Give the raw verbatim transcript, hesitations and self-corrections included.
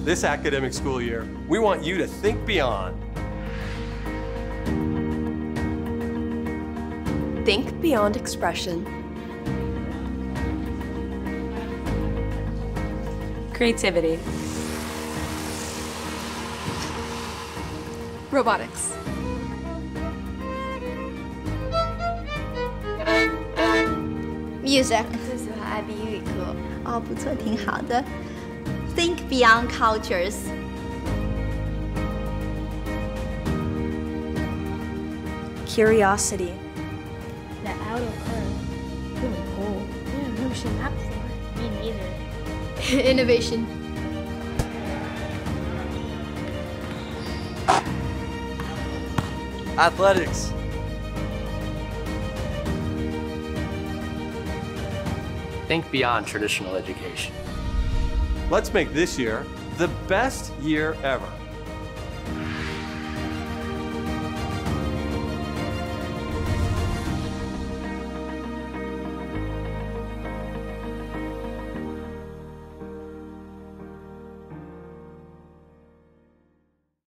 This academic school year, we want you to think beyond. Think beyond expression. Creativity. Robotics. Music. 最喜欢爱宾语课。 哦，不错，挺好的。Think beyond cultures. Curiosity. The outer curve. Really cool. Yeah, I've never seen that before. Me neither. Innovation. Athletics. Think beyond traditional education. Let's make this year the best year ever.